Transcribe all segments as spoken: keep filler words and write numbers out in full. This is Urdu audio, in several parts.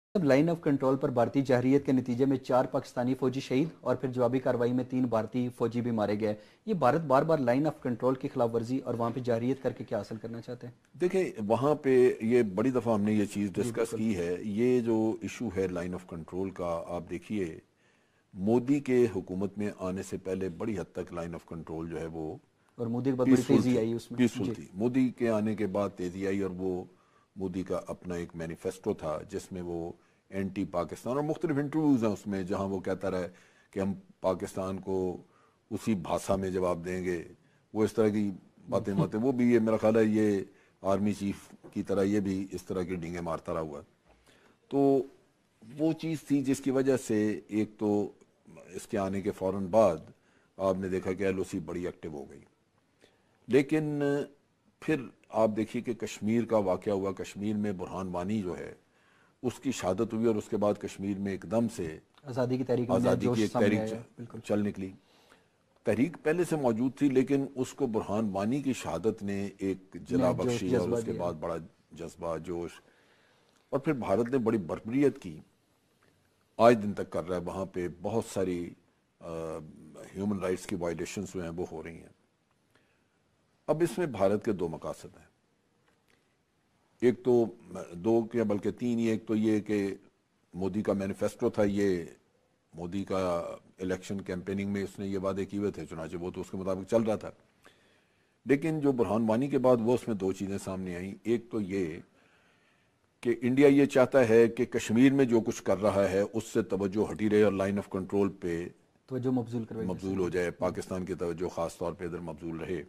اب لائن آف کنٹرول پر بھارتی جارحیت کے نتیجے میں چار پاکستانی فوجی شہید اور پھر جوابی کارروائی میں تین بھارتی فوجی بھی مارے گئے. یہ بھارت بار بار لائن آف کنٹرول کی خلاف ورزی اور وہاں پہ جارحیت کر کے کیا حاصل کرنا چاہتے ہیں؟ دیکھیں وہاں پہ یہ بڑی دفعہ ہم نے یہ چیز ڈسکس کی ہے. یہ جو ایشو ہے لائن آف کنٹرول کا، آپ دیکھیے مودی کے حکومت میں آنے سے پہلے بڑی حد تک لائن آف کنٹرول جو ہے وہ اور مودی کے بعد بڑی پیسفل تیزی تھی آئی اس میں. پیسفل جی تھی مودی کے آنے کے بعد تیزی آئی، اور وہ مودی کا اپنا ایک مینیفیسٹو تھا جس میں وہ اینٹی پاکستان اور مختلف انٹرویوز ہیں اس میں جہاں وہ کہتا رہا کہ ہم پاکستان کو اسی بھاشا میں جواب دیں گے. وہ اس طرح کی باتیں باتیں وہ بھی یہ میرا خیال ہے یہ آرمی چیف کی طرح یہ بھی اس طرح کی ڈینگیں مارتا رہا ہوا. تو وہ چیز تھی جس کی وجہ سے ایک تو اس کے آنے کے فوراً بعد آپ نے دیکھا کہ ایل او سی بڑی ایکٹیو ہو گئی. لیکن پھر آپ دیکھیے کہ کشمیر کا واقعہ ہوا. کشمیر میں برہان وانی جو ہے اس کی شہادت ہوئی اور اس کے بعد کشمیر میں ایک دم سے آزادی کی تحریک میں نیا آزادی کی جوش ایک سامنے تحریک آیا. بالکل چل نکلی. تحریک پہلے سے موجود تھی لیکن اس کو برہان وانی کی شہادت نے ایک جلا نیا جوش بخشی اور جذبہ اس کے دیا. بعد بڑا جذبہ جوش. اور پھر بھارت نے بڑی بربریت کی، آج دن تک کر رہا ہے. وہاں پہ بہت ساری ہیومن رائٹس کی وائلیشنز جو ہیں وہ ہو رہی ہیں. اب اس میں بھارت کے دو مقاصد ہیں، ایک تو دو کیا بلکہ تین. ایک تو یہ کہ مودی کا مینیفیسٹو تھا، یہ مودی کا الیکشن کیمپیننگ میں اس نے یہ وعدے کیے ہوئے تھے، چنانچہ وہ تو اس کے مطابق چل رہا تھا. لیکن جو برہان وانی کے بعد وہ اس میں دو چیزیں سامنے آئیں. ایک تو یہ کہ انڈیا یہ چاہتا ہے کہ کشمیر میں جو کچھ کر رہا ہے اس سے توجہ ہٹی رہے اور لائن آف کنٹرول پہ توجہ مبذول کروائے گی. مبذول ہو جائے، پاکستان کی توجہ خاص طور پہ ادھر مبذول رہے.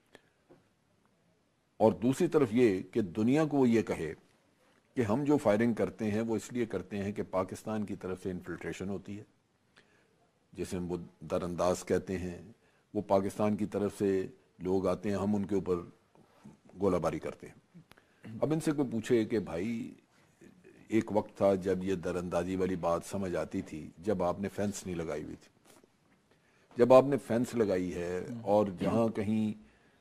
اور دوسری طرف یہ کہ دنیا کو وہ یہ کہے کہ ہم جو فائرنگ کرتے ہیں وہ اس لیے کرتے ہیں کہ پاکستان کی طرف سے انفلٹریشن ہوتی ہے جسے ہم وہ در انداز کہتے ہیں. وہ پاکستان کی طرف سے لوگ آتے ہیں، ہم ان کے اوپر گولہ باری کرتے ہیں. اب ان سے کوئی پوچھے کہ بھائی ایک وقت تھا جب یہ در اندازی والی بات سمجھ آتی تھی جب آپ نے فینس نہیں لگائی ہوئی تھی. جب آپ نے فینس لگائی ہے اور جہاں کہیں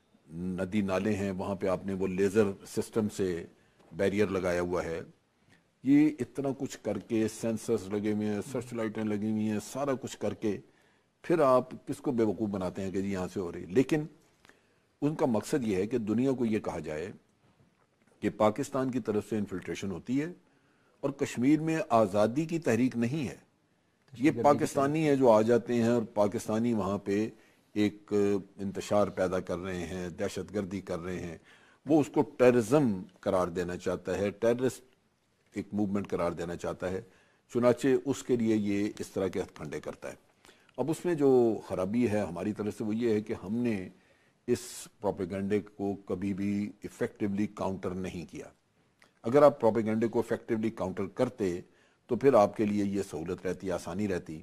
ندی نالے ہیں وہاں پہ آپ نے وہ لیزر سسٹم سے بیریئر لگایا ہوا ہے، یہ اتنا کچھ کر کے سینسرز لگے ہوئے ہیں، سرچ لائٹیں لگی ہوئی ہیں، سارا کچھ کر کے پھر آپ کس کو بے وقوف بناتے ہیں کہ جی یہاں سے ہو رہی. لیکن ان کا مقصد یہ ہے کہ دنیا کو یہ کہا جائے کہ پاکستان کی طرف سے انفلٹریشن ہوتی ہے اور کشمیر میں آزادی کی تحریک نہیں ہے. یہ پاکستانی ہیں جو آ جاتے ہیں اور پاکستانی وہاں پہ ایک انتشار پیدا کر رہے ہیں، دہشت گردی کر رہے ہیں. وہ اس کو ٹیررزم قرار دینا چاہتا ہے، ٹیررسٹ ایک موومنٹ قرار دینا چاہتا ہے. چنانچہ اس کے لیے یہ اس طرح کے ہتھ کنڈے کرتا ہے. اب اس میں جو خرابی ہے ہماری طرف سے وہ یہ ہے کہ ہم نے اس پروپیگنڈے کو کبھی بھی ایفیکٹولی کاؤنٹر نہیں کیا. اگر آپ پروپیگنڈے کو ایفیکٹولی کاؤنٹر کرتے تو پھر آپ کے لیے یہ سہولت رہتی، آسانی رہتی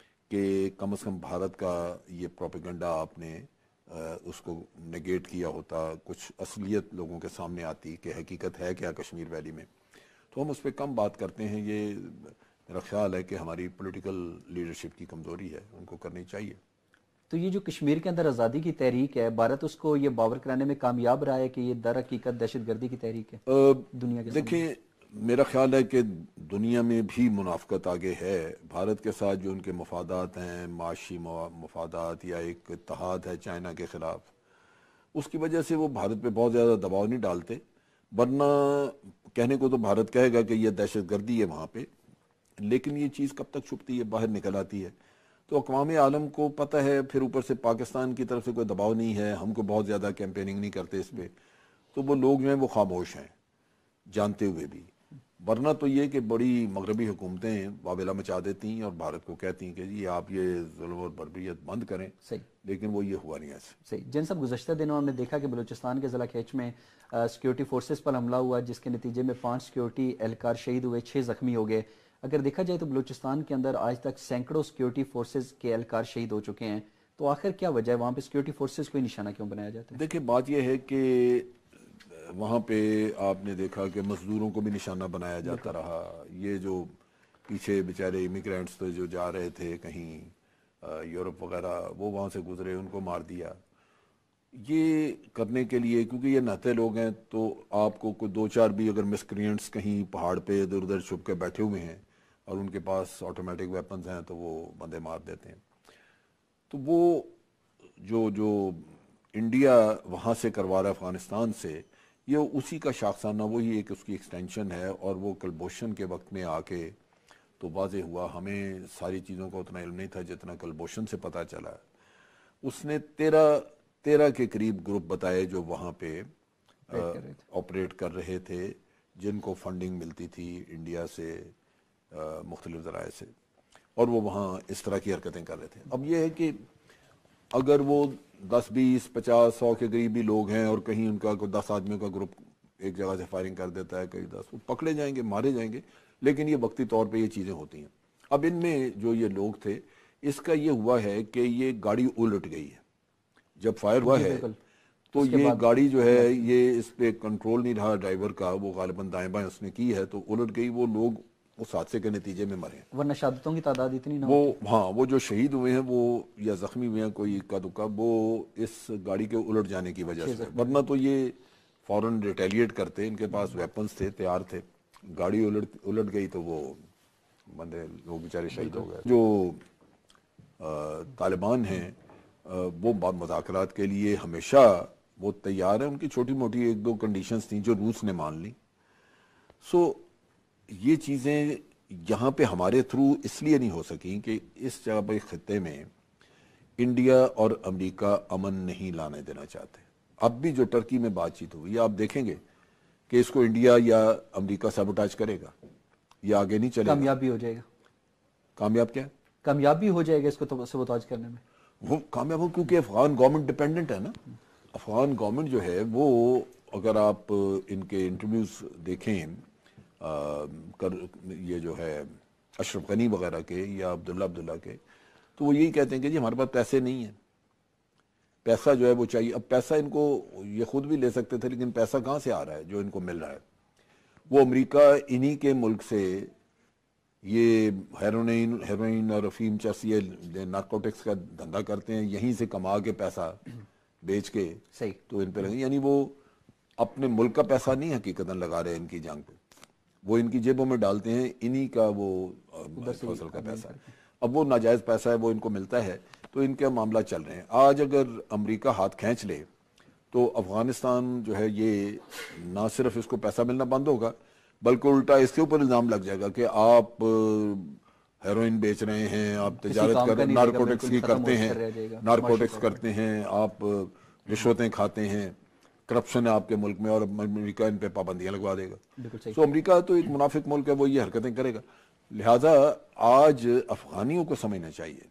کہ کم از کم بھارت کا یہ پروپیگنڈا آپ نے اس کو نگیٹ کیا ہوتا، کچھ اصلیت لوگوں کے سامنے آتی کہ حقیقت ہے کیا کشمیر ویلی میں. تو ہم اس پہ کم بات کرتے ہیں. یہ میرا خیال ہے کہ ہماری پولیٹیکل لیڈرشپ کی کمزوری ہے، ان کو کرنی چاہیے. تو یہ جو کشمیر کے اندر آزادی کی تحریک ہے، بھارت اس کو یہ باور کرانے میں کامیاب رہا ہے کہ یہ در حقیقت دہشت گردی کی تحریک ہے دنیا کے سامنے؟ دیکھیں میرا خیال ہے کہ دنیا میں بھی منافقت آگے ہے. بھارت کے ساتھ جو ان کے مفادات ہیں، معاشی مفادات یا ایک اتحاد ہے چائنا کے خلاف، اس کی وجہ سے وہ بھارت پہ بہت زیادہ دباؤ نہیں ڈالتے. ورنہ کہنے کو تو بھارت کہے گا کہ یہ دہشت گردی ہے وہاں پہ، لیکن یہ چیز کب تک چھپتی ہے، باہر نکل آتی ہے. تو اقوام عالم کو پتہ ہے، پھر اوپر سے پاکستان کی طرف سے کوئی دباؤ نہیں ہے، ہم کو بہت زیادہ کیمپیننگ نہیں کرتے اس پہ، تو وہ لوگ جو ہیں وہ خاموش ہیں جانتے ہوئے بھی. ورنہ تو یہ کہ بڑی مغربی حکومتیں واویلا مچا دیتی ہیں اور بھارت کو کہتی ہیں کہ جی آپ یہ ظلم اور بربریت بند کریں. صحیح. لیکن وہ یہ ہوا نہیں ایسے. صحیح. جن صاحب گزشتہ دنوں ہم نے دیکھا کہ بلوچستان کے ضلع کھیچ میں سیکیورٹی فورسز پر حملہ ہوا جس کے نتیجے میں پانچ سیکیورٹی اہلکار شہید ہوئے، چھ زخمی ہو گئے. اگر دیکھا جائے تو بلوچستان کے اندر آج تک سینکڑوں سیکیورٹی فورسز کے اہلکار شہید ہو چکے ہیں. تو آخر کیا وجہ ہے وہاں پہ سیکیورٹی فورسز کو ہی نشانہ کیوں بنایا جاتا ہے؟ دیکھیں بات یہ ہے کہ وہاں پہ آپ نے دیکھا کہ مزدوروں کو بھی نشانہ بنایا جاتا رہا. یہ جو پیچھے بیچارے امیگرینٹس تو جو جا رہے تھے کہیں یورپ وغیرہ، وہ وہاں سے گزرے، ان کو مار دیا. یہ کرنے کے لیے کیونکہ یہ نہتے لوگ ہیں تو آپ کو کوئی دو چار بھی اگر مسکرینٹس کہیں پہاڑ پہ ادھر ادھر چھپ کے بیٹھے ہوئے ہیں اور ان کے پاس آٹومیٹک ویپنز ہیں تو وہ بندے مار دیتے ہیں. تو وہ جو جو انڈیا وہاں سے کروا رہا ہے افغانستان سے, یہ اسی کا شاخسانہ وہی ایک اس کی ایکسٹینشن ہے. اور وہ کلبھوشن کے وقت میں آ کے تو واضح ہوا, ہمیں ساری چیزوں کا اتنا علم نہیں تھا جتنا کلبھوشن سے پتہ چلا. اس نے تیرہ تیرہ کے قریب گروپ بتائے جو وہاں پہ آپریٹ کر رہے تھے, جن کو فنڈنگ ملتی تھی انڈیا سے مختلف ذرائع سے, اور وہ وہاں اس طرح کی حرکتیں کر رہے تھے. اب یہ ہے کہ اگر وہ دس بیس پچاس سو کے قریب بھی لوگ ہیں اور کہیں ان کا کوئی دس آدمیوں کا گروپ ایک جگہ سے فائرنگ کر دیتا ہے, کئی دس, وہ پکڑے جائیں گے, مارے جائیں گے, لیکن یہ وقتی طور پہ یہ چیزیں ہوتی ہیں. اب ان میں جو یہ لوگ تھے, اس کا یہ ہوا ہے کہ یہ گاڑی الٹ گئی ہے جب فائر ہوا ہے, تو یہ گاڑی جو ہے یہ اس پہ کنٹرول نہیں رہا ڈرائیور کا, وہ غالباً دائیں بائیں اس نے کی ہے تو الٹ گئی. وہ لوگ اس حادثے کے نتیجے میں مرے, ورنہ شہادتوں کی تعداد اتنی نہ وہ ہاں وہ جو شہید ہوئے ہیں وہ یا زخمی ہوئے ہیں کوئی اکا دکا, وہ اس گاڑی کے الٹ جانے کی وجہ سے. ورنہ تو یہ فوراً ریٹیلیٹ کرتے, ان کے پاس ویپنز تھے, تیار تھے. گاڑی الٹ الٹ گئی تو وہ بندے لوگ بیچارے شہید ہو گئے. جو طالبان ہیں وہ مذاکرات کے لیے ہمیشہ وہ تیار ہیں. ان کی چھوٹی موٹی ایک دو کنڈیشنز تھیں جو روس نے مان لی. سو یہ چیزیں یہاں پہ ہمارے تھرو اس لیے نہیں ہو سکیں کہ اس جگہ پہ خطے میں انڈیا اور امریکہ امن نہیں لانے دینا چاہتے. اب بھی جو ٹرکی میں بات چیت ہوئی, آپ دیکھیں گے کہ اس کو انڈیا یا امریکہ سیبوٹاج کرے گا, یہ آگے نہیں چلے گا. کامیاب بھی ہو جائے گا. کامیاب کیا؟ کامیاب بھی ہو جائے گا اس کو سیبوٹاج کرنے میں. وہ کامیاب ہو کیونکہ افغان گورنمنٹ ڈیپینڈنٹ ہے نا. افغان گورنمنٹ جو ہے وہ, اگر آپ ان کے انٹرویوز دیکھیں کر یہ جو ہے اشرف غنی وغیرہ کے یا عبداللہ عبداللہ کے, تو وہ یہی کہتے ہیں کہ جی ہمارے پاس پیسے نہیں ہیں, پیسہ جو ہے وہ چاہیے. اب پیسہ ان کو یہ خود بھی لے سکتے تھے, لیکن پیسہ کہاں سے آ رہا ہے جو ان کو مل رہا ہے؟ وہ امریکہ انہی کے ملک سے یہ ہیروئن ہیروئن اور افیم چرس یہ نارکوٹکس کا دھندا کرتے ہیں, یہیں سے کما کے پیسہ بیچ کے صحیح تو ان پہ لگے. یعنی وہ اپنے ملک کا پیسہ نہیں حقیقتاً لگا رہے ان کی جنگ پہ, وہ ان کی جیبوں میں ڈالتے ہیں انہی کا وہ فصل کا پیسہ. اب وہ ناجائز پیسہ ہے, وہ ان کو ملتا ہے, تو ان کے معاملہ چل رہے ہیں. آج اگر امریکہ ہاتھ کھینچ لے تو افغانستان جو ہے یہ نہ صرف اس کو پیسہ ملنا بند ہوگا, بلکہ الٹا اس کے اوپر الزام لگ جائے گا کہ آپ ہیروئن بیچ رہے ہیں, آپ تجارت کر نارکوٹکس کی کرتے ہیں, نارکوٹکس کرتے ہیں, آپ رشوتیں کھاتے ہیں, کرپشن ہے آپ کے ملک میں, اور امریکہ ان پہ پابندیاں لگوا دے گا. سو امریکہ تو ایک منافق ملک ہے, وہ یہ حرکتیں کرے گا. لہٰذا آج افغانیوں کو سمجھنا چاہیے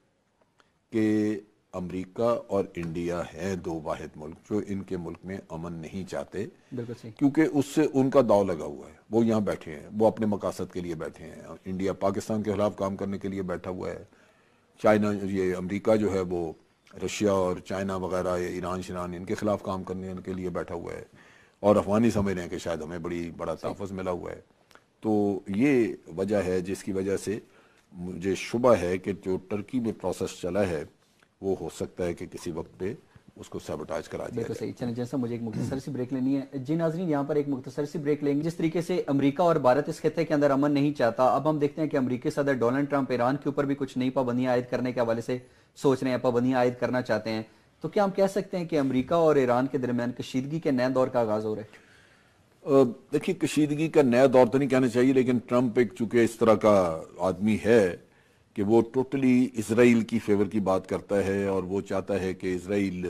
کہ امریکہ اور انڈیا ہیں دو واحد ملک جو ان کے ملک میں امن نہیں چاہتے, کیونکہ اس سے ان کا داؤ لگا ہوا ہے. وہ یہاں بیٹھے ہیں, وہ اپنے مقاصد کے لیے بیٹھے ہیں. انڈیا پاکستان کے خلاف کام کرنے کے لیے بیٹھا ہوا ہے, چائنا یہ امریکہ جو ہے وہ رشیا اور چائنا وغیرہ, ایران شیران, ان کے خلاف کام کرنے کے لیے بیٹھا ہوا ہے, اور افغانی سمجھ رہے ہیں کہ شاید ہمیں بڑی بڑا تحفظ ملا ہوا ہے. تو یہ وجہ ہے جس کی وجہ سے مجھے شبہ ہے کہ جو ٹرکی میں پروسیس چلا ہے وہ ہو سکتا ہے کہ کسی وقت پہ اس کو سیبوٹاج کرا دیا جائے. بالکل صحیح. چلیں جیسا مجھے ایک مختصر سی بریک لینی ہے. جی ناظرین, یہاں پر ایک مختصر سی بریک لیں گے. جس طریقے سے امریکہ اور بھارت اس خطے کے اندر امن نہیں چاہتا, اب ہم دیکھتے ہیں کہ امریکی صدر ڈونلڈ ٹرمپ ایران کے اوپر بھی کچھ نئی پابندیاں عائد کرنے کے حوالے سے سوچ رہے ہیں, پابندیاں عائد کرنا چاہتے ہیں. تو کیا ہم کہہ سکتے ہیں کہ امریکہ اور ایران کے درمیان کشیدگی کے نئے دور کا آغاز ہو رہا ہے؟ دیکھیے, کشیدگی کا نیا دور تو نہیں کہنا چاہیے, لیکن ٹرمپ ایک چونکہ اس طرح کا آدمی ہے کہ وہ ٹوٹلی اسرائیل کی فیور کی بات کرتا ہے, اور وہ چاہتا ہے کہ اسرائیل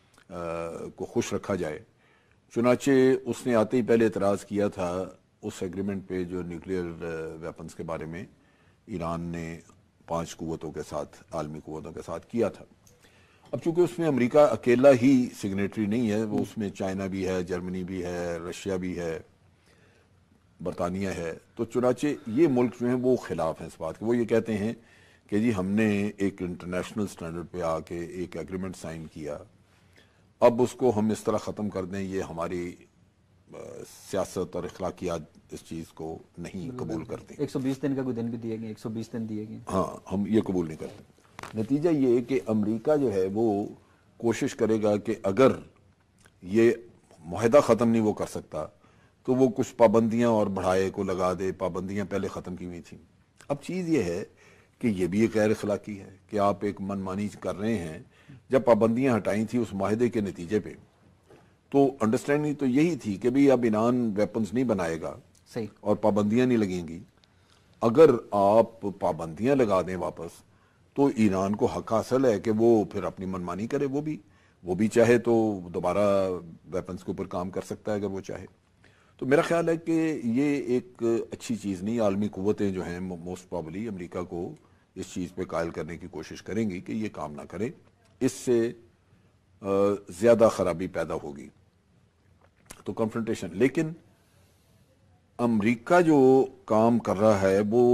کو خوش رکھا جائے. چنانچہ اس نے آتے ہی پہلے اعتراض کیا تھا اس ایگریمنٹ پہ جو نیوکلیئر ویپنز کے بارے میں ایران نے پانچ قوتوں کے ساتھ, عالمی قوتوں کے ساتھ کیا تھا. اب چونکہ اس میں امریکہ اکیلا ہی سگنیٹری نہیں ہے, وہ اس میں چائنا بھی ہے, جرمنی بھی ہے, رشیا بھی ہے, برطانیہ ہے. تو چنانچہ یہ ملک جو ہیں وہ خلاف ہیں اس بات کے. وہ یہ کہتے ہیں کہ جی ہم نے ایک انٹرنیشنل سٹینڈرڈ پہ آ کے ایک ایگریمنٹ سائن کیا, اب اس کو ہم اس طرح ختم کر دیں, یہ ہماری سیاست اور اخلاقیات اس چیز کو نہیں قبول کرتے. ایک سو بیس دن کا کوئی دن بھی دیے گئے, ایک سو بیس دن دیے گئے. ہاں, ہم یہ قبول نہیں کرتے. نتیجہ یہ ہے کہ امریکہ جو ہے وہ کوشش کرے گا کہ اگر یہ معاہدہ ختم نہیں وہ کر سکتا تو وہ کچھ پابندیاں اور بڑھائے کو لگا دے. پابندیاں پہلے ختم کی ہوئی تھیں. اب چیز یہ ہے کہ یہ بھی ایک غیر اخلاقی ہے کہ آپ ایک من مانی کر رہے ہیں. جب پابندیاں ہٹائی تھیں اس معاہدے کے نتیجے پہ تو انڈرسٹینڈنگ تو یہی تھی کہ بھی اب ایران ویپنز نہیں بنائے گا صحیح اور پابندیاں نہیں لگیں گی. اگر آپ پابندیاں لگا دیں واپس تو ایران کو حق حاصل ہے کہ وہ پھر اپنی منمانی کرے. وہ بھی وہ بھی چاہے تو دوبارہ ویپنز کے اوپر کام کر سکتا ہے اگر وہ چاہے. تو میرا خیال ہے کہ یہ ایک اچھی چیز نہیں. عالمی قوتیں جو ہیں موسٹ پرابلی امریکہ کو اس چیز پہ قائل کرنے کی کوشش کریں گی کہ یہ کام نہ کرے. اس سے زیادہ خرابی پیدا ہوگی تو کنفرنٹیشن. لیکن امریکہ جو کام کر رہا ہے وہ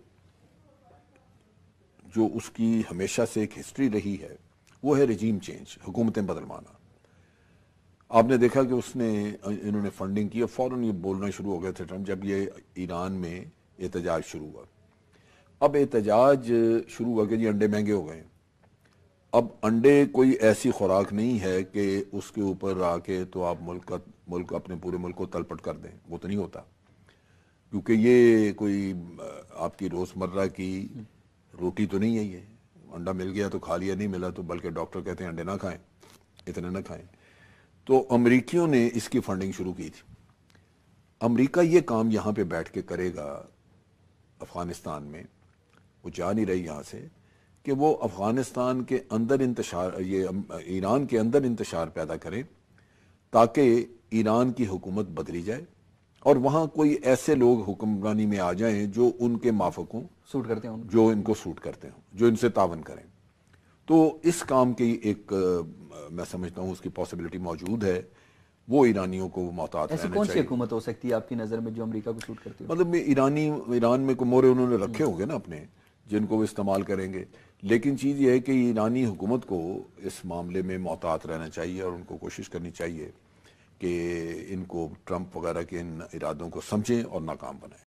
جو اس کی ہمیشہ سے ایک ہسٹری رہی ہے وہ ہے رجیم چینج, حکومتیں بدلوانا. آپ نے دیکھا کہ اس نے انہوں نے فنڈنگ کی اور فوراً یہ بولنا شروع ہو گئے تھے ٹرمپ جب یہ ایران میں احتجاج شروع ہوا. اب احتجاج شروع ہوا کہ جی انڈے مہنگے ہو گئے. اب انڈے کوئی ایسی خوراک نہیں ہے کہ اس کے اوپر آ کے تو آپ ملک کا ملک اپنے پورے ملک کو تلپٹ کر دیں. وہ تو نہیں ہوتا کیونکہ یہ کوئی آپ کی روزمرہ کی روٹی تو نہیں ہے. یہ انڈا مل گیا تو کھا لیا, نہیں ملا تو بلکہ ڈاکٹر کہتے ہیں انڈے نہ کھائیں, اتنے نہ کھائیں. تو امریکیوں نے اس کی فنڈنگ شروع کی تھی. امریکہ یہ کام یہاں پہ بیٹھ کے کرے گا افغانستان میں, وہ جا نہیں رہی یہاں سے, کہ وہ افغانستان کے اندر انتشار, یہ ایران کے اندر انتشار پیدا کرے تاکہ ایران کی حکومت بدلی جائے اور وہاں کوئی ایسے لوگ حکمرانی میں آ جائیں جو ان کے مافق ہوں, سوٹ کرتے ہوں, جو ان کو سوٹ کرتے ہوں, جو ان سے تعاون کریں. تو اس کام کی ایک میں سمجھتا ہوں اس کی پاسبلٹی موجود ہے. وہ ایرانیوں کو محتاط ایسی رہنا کون سی چاہیے. حکومت ہو سکتی ہے آپ کی نظر میں جو امریکہ کو سوٹ کرتی ہو؟ مطلب ایرانی ایران میں کوئی مورے انہوں نے رکھے ہوں گے نا اپنے جن کو وہ استعمال کریں گے. لیکن چیز یہ ہے کہ ایرانی حکومت کو اس معاملے میں محتاط رہنا چاہیے اور ان کو کوشش کرنی چاہیے کہ ان کو ٹرمپ وغیرہ کے ان ارادوں کو سمجھیں اور ناکام بنائیں.